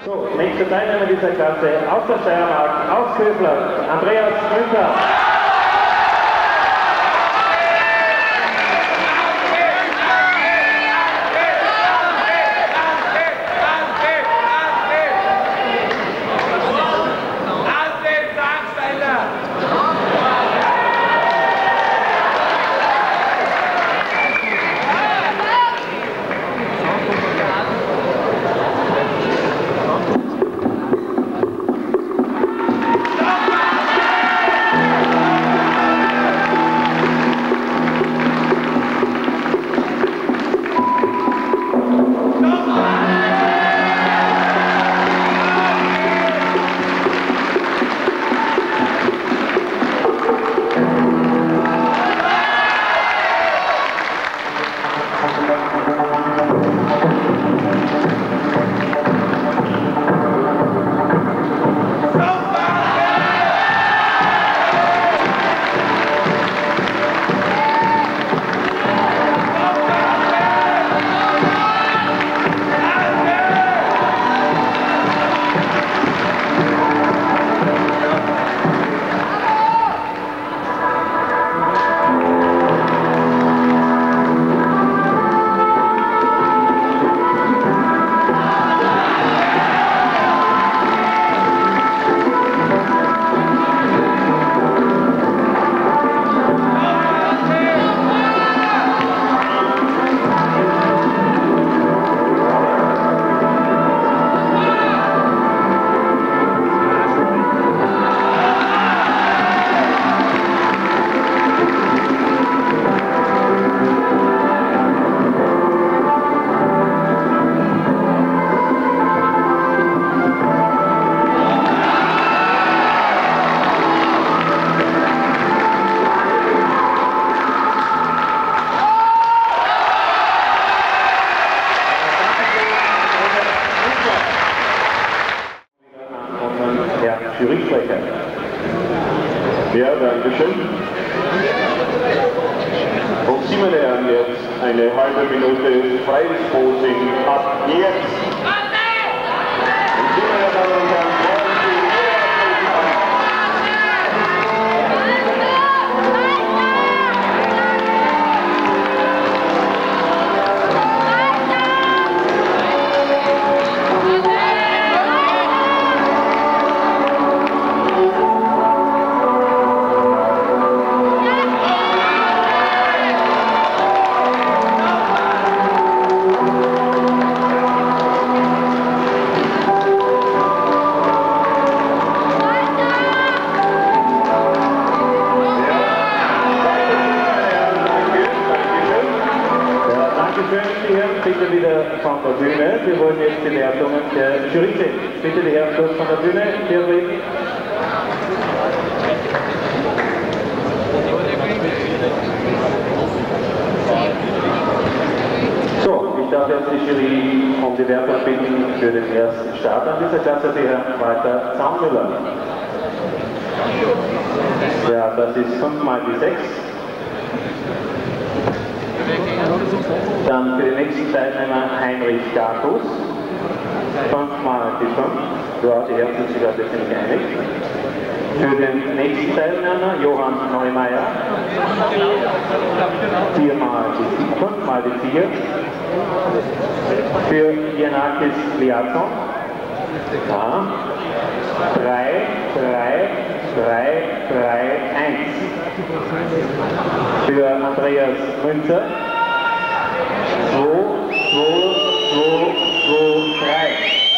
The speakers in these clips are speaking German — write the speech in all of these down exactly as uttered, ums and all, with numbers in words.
So, nächster Teilnehmer dieser Klasse aus der Steiermark, aus Köfler, Andreas Günther. Jurysprecher. Ja, danke schön. Und Sie, meine Herren, jetzt eine halbe Minute freies Posing ab jetzt. Und Sie, meine Damen und Herren, wollen Sie Ihre Applaus bitte wieder von der Bühne. Wir wollen jetzt die Wertungen der Jury sehen. Bitte die Herren kurz von der Bühne hier reden. So, ich darf jetzt die Jury um die Wertung bitten für den ersten Start an dieser Klasse, die Herr Walter Zaunmüller. Ja, das ist fünfmal die sechs. Dann für den nächsten Teilnehmer Heinrich Gartus, fünfmal die fünf, ja, die Herren sind sich gerade ziemlich einig. Für den nächsten Teilnehmer Johann Neumeier, viermal die fünfmal die vier. Für Yanakis Liaton, ja, drei, drei, drei, drei, eins. Für Andreas Münzer, zwei, zwei, zwei, zwei, drei.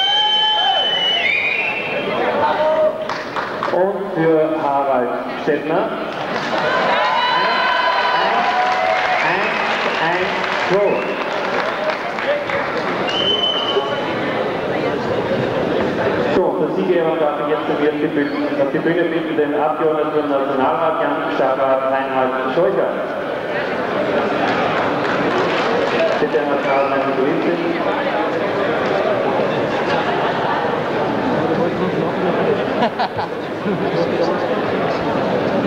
Und für Harald Stettner, eins, eins, eins, zwei. So, der Sieger darf ich jetzt auf die Bühne, auf die Bühne bitten, den Abgeordneten im Nationalrat, Jan Stadtrat Reinhard Scheucher. Bitte Herr Nationalrat, wenn Sie durch sind.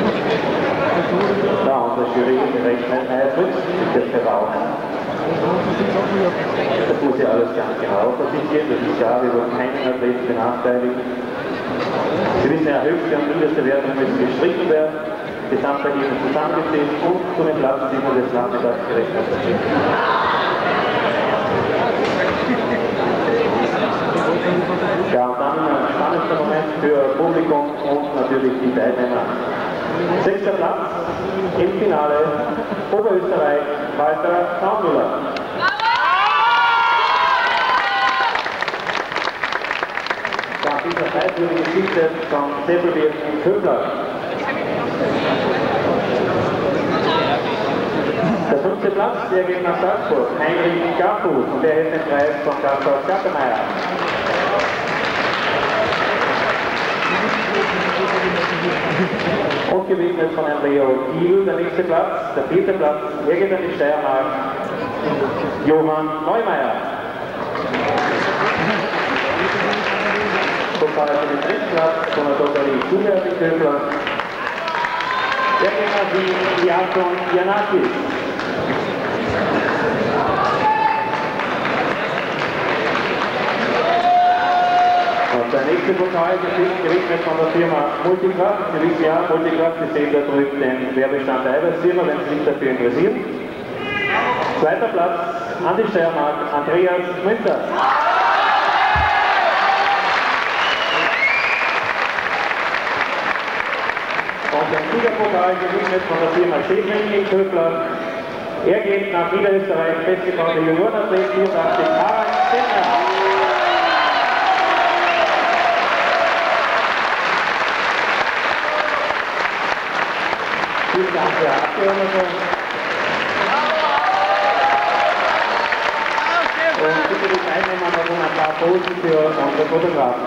Da, unsere Jury rechnet eifrig, bitte berauchen. Das muss ja alles ganz genau versichern, das ist klar, wir wollen keinen Athleten benachteiligen. Sie wissen ja, höchste und mindeste Werte müssen gestrichen werden, Gesamtergebnis zusammengezählt und zu den Platzen, die man des Nachmittags gerechnet hat. Ja, und dann ein spannendster Moment für Publikum und natürlich die Teilnehmer. Sechster Platz im Finale, Oberösterreich, Walter Traumüller. Nach dieser Zeit wurde geschichtet von Seppelbier Köbler. Der fünfte Platz, der geht nach Salzburg, Heinrich Garfuß, und der hält den Preis von Gaspar Gattermeier. Und gewidmet von Herrn Leo Kiel, der nächste Platz, der vierte Platz, er geht an die Steiermark, Johann Neumeier. Pokal für den dritten Platz von der Drogerie Julia in Köbler. Der geht an die Jason Janakis. Und der nächste Pokal ist gewidmet von der Firma Multicraft. Sie wissen ja, Multicraft, Sie sehen da drüben den Werbestand der Eiweißfirma, wenn Sie sich dafür interessieren. Zweiter Platz an die Steiermark, Andreas Münter. Und der Siegerpokal gewidmet von der Firma Schädling in Köbler. Er geht nach Niederösterreich, Festival der Juniorenathlet vierundachtzig, Harald Stettner. Vielen Dank, Herr Abgeordneter. Und bitte die Teilnehmer noch um ein paar Posen für unsere Fotografen.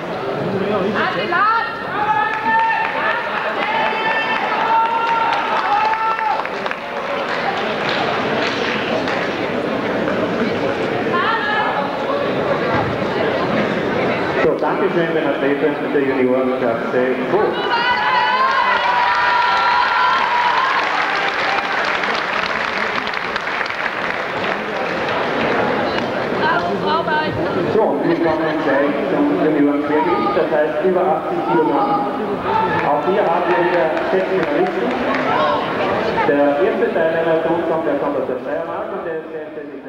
So, Dankeschön, den Athleten der Juniorenklasse zwei. So, und wir kommen gleich zum Juniorenschwergewicht, das heißt über achtzig Kilogramm. Auch hier haben wir wieder sechs Finalisten. Der erste Teilnehmer zu uns kommt, der kommt aus der Steiermark und der ist